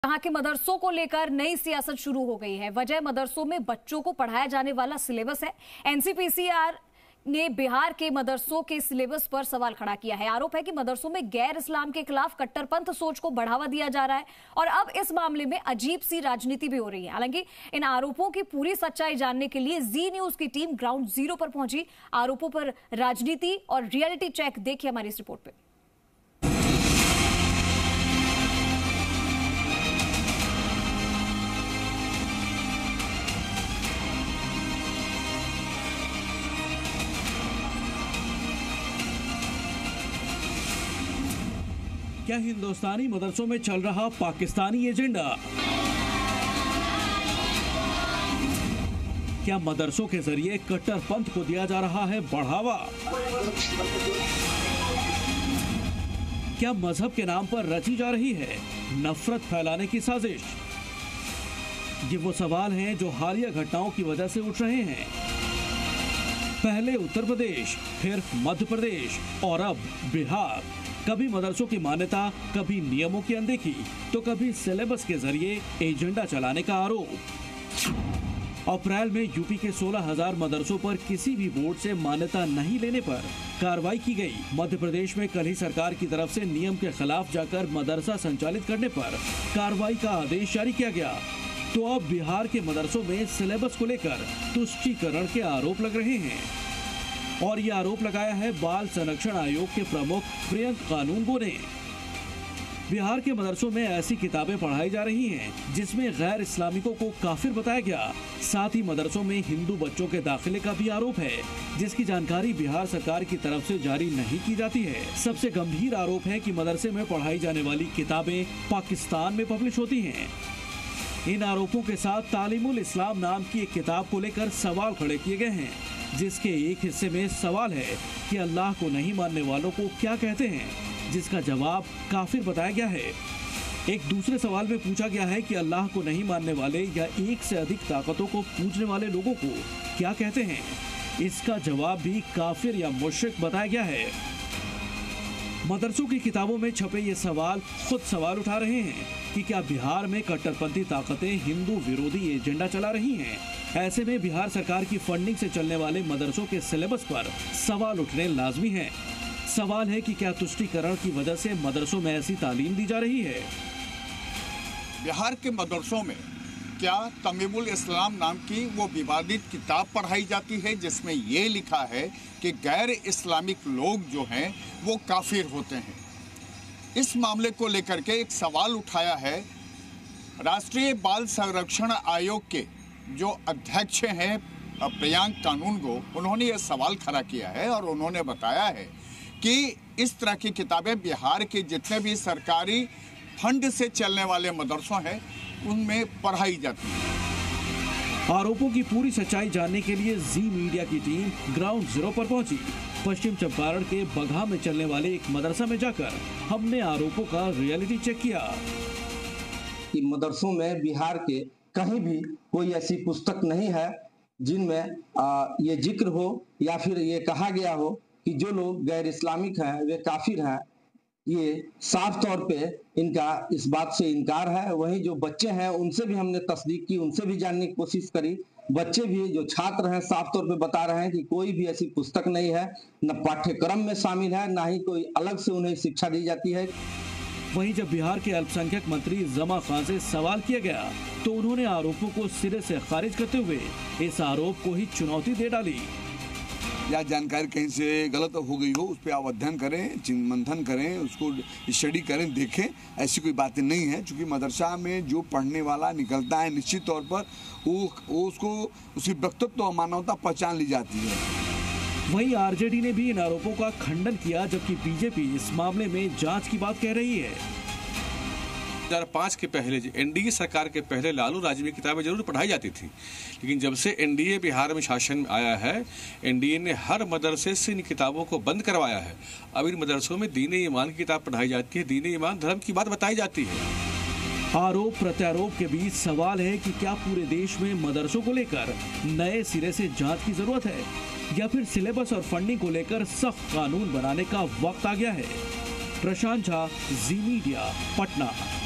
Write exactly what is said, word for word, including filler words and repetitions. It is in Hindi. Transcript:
यहाँ के मदरसों को लेकर नई सियासत शुरू हो गई है। वजह मदरसों में बच्चों को पढ़ाया जाने वाला सिलेबस है। एनसीपीसीआर ने बिहार के मदरसों के सिलेबस पर सवाल खड़ा किया है। आरोप है कि मदरसों में गैर इस्लाम के खिलाफ कट्टरपंथ सोच को बढ़ावा दिया जा रहा है और अब इस मामले में अजीब सी राजनीति भी हो रही है। हालांकि इन आरोपों की पूरी सच्चाई जानने के लिए जी न्यूज की टीम ग्राउंड जीरो पर पहुंची। आरोपों पर राजनीति और रियलिटी चेक देखिए हमारी इस रिपोर्ट पे। क्या हिंदुस्तानी मदरसों में चल रहा पाकिस्तानी एजेंडा? क्या मदरसों के जरिए कट्टरपंथ को दिया जा रहा है बढ़ावा? क्या मजहब के नाम पर रची जा रही है नफरत फैलाने की साजिश? ये वो सवाल हैं जो हालिया घटनाओं की वजह से उठ रहे हैं। पहले उत्तर प्रदेश, फिर मध्य प्रदेश और अब बिहार। कभी मदरसों की मान्यता, कभी नियमों की अनदेखी, तो कभी सिलेबस के जरिए एजेंडा चलाने का आरोप। अप्रैल में यूपी के सोलह हज़ार मदरसों पर किसी भी बोर्ड से मान्यता नहीं लेने पर कार्रवाई की गई। मध्य प्रदेश में कल ही सरकार की तरफ से नियम के खिलाफ जाकर मदरसा संचालित करने पर कार्रवाई का आदेश जारी किया गया। तो अब बिहार के मदरसों में सिलेबस को लेकर तुष्टीकरण के आरोप लग रहे हैं और ये आरोप लगाया है बाल संरक्षण आयोग के प्रमुख प्रियंक कानूनगो ने। बिहार के मदरसों में ऐसी किताबें पढ़ाई जा रही हैं जिसमें गैर इस्लामिकों को काफिर बताया गया। साथ ही मदरसों में हिंदू बच्चों के दाखिले का भी आरोप है जिसकी जानकारी बिहार सरकार की तरफ से जारी नहीं की जाती है। सबसे गंभीर आरोप है कि मदरसे में पढ़ाई जाने वाली किताबें पाकिस्तान में पब्लिश होती हैं। इन आरोपों के साथ तालीमुल इस्लाम नाम की एक किताब को लेकर सवाल खड़े किए गए हैं जिसके एक हिस्से में सवाल है कि अल्लाह को नहीं मानने वालों को क्या कहते हैं, जिसका जवाब काफिर बताया गया है। एक दूसरे सवाल में पूछा गया है कि अल्लाह को नहीं मानने वाले या एक से अधिक ताकतों को पूजने वाले लोगों को क्या कहते हैं। इसका जवाब भी काफिर या मुश्रिक बताया गया है। मदरसों की किताबों में छपे ये सवाल खुद सवाल उठा रहे हैं कि क्या बिहार में कट्टरपंथी ताकतें हिंदू विरोधी एजेंडा चला रही हैं। ऐसे में बिहार सरकार की फंडिंग से चलने वाले मदरसों के सिलेबस पर सवाल उठने लाजमी है। सवाल है कि क्या तुष्टीकरण की वजह से मदरसों में ऐसी तालीम दी जा रही है। बिहार के मदरसों में क्या तमीमुल इस्लाम नाम की वो विवादित किताब पढ़ाई जाती है जिसमें ये लिखा है कि गैर इस्लामिक लोग जो हैं वो काफिर होते हैं। इस मामले को लेकर के एक सवाल उठाया है राष्ट्रीय बाल संरक्षण आयोग के जो अध्यक्ष हैं प्रियंक कानूनगो। उन्होंने ये सवाल खड़ा किया है और उन्होंने बताया है कि इस तरह की किताबें बिहार के जितने भी सरकारी फंड से चलने वाले मदरसों हैं उनमें पढ़ाई जाती है। आरोपों की पूरी सच्चाई जानने के लिए जी मीडिया की टीम ग्राउंड जीरो पर पहुंची। पश्चिम चंपारण के बगहा में चलने वाले एक मदरसा में जाकर हमने आरोपों का रियलिटी चेक किया। कि मदरसों में बिहार के कहीं भी कोई ऐसी पुस्तक नहीं है जिनमें ये जिक्र हो या फिर ये कहा गया हो कि जो लोग गैर इस्लामिक हैं वे काफिर हैं। ये साफ तौर पे इनका इस बात से इनकार है। वहीं जो बच्चे हैं उनसे भी हमने तस्दीक की, उनसे भी जानने की कोशिश करी। बच्चे भी जो छात्र हैं साफ तौर पे बता रहे हैं कि कोई भी ऐसी पुस्तक नहीं है, न पाठ्यक्रम में शामिल है, ना ही कोई अलग से उन्हें शिक्षा दी जाती है। वहीं जब बिहार के अल्पसंख्यक मंत्री जमा खान से सवाल किया गया तो उन्होंने आरोपों को सिरे से खारिज करते हुए इस आरोप को ही चुनौती दे डाली। या जानकारी कहीं से गलत हो गई हो उस पर आप अध्ययन करें, मंथन करें, उसको स्टडी करें, देखें। ऐसी कोई बातें नहीं है क्योंकि मदरसा में जो पढ़ने वाला निकलता है निश्चित तौर पर वो, वो उसको उसकी व्यक्तित्व और मानवता पहचान ली जाती है। वहीं आरजेडी ने भी इन आरोपों का खंडन किया जबकि बीजेपी इस मामले में जांच की बात कह रही है। दो हज़ार पाँच के पहले एनडीए सरकार के पहले लालू राज में किताबें जरूर पढ़ाई जाती थी, लेकिन जब से एनडीए बिहार में शासन में आया है एनडीए ने हर मदरसे से इन किताबों को बंद करवाया है। अब इन मदरसों में दीन ईमान की किताब पढ़ाई जाती है, दीन ईमान धर्म की बात बताई जाती है। आरोप प्रत्यारोप के बीच सवाल है कि क्या पूरे देश में मदरसों को लेकर नए सिरे से जांच की जरूरत है या फिर सिलेबस और फंडिंग को लेकर सख्त कानून बनाने का वक्त आ गया है। प्रशांत झा, जी मीडिया, पटना।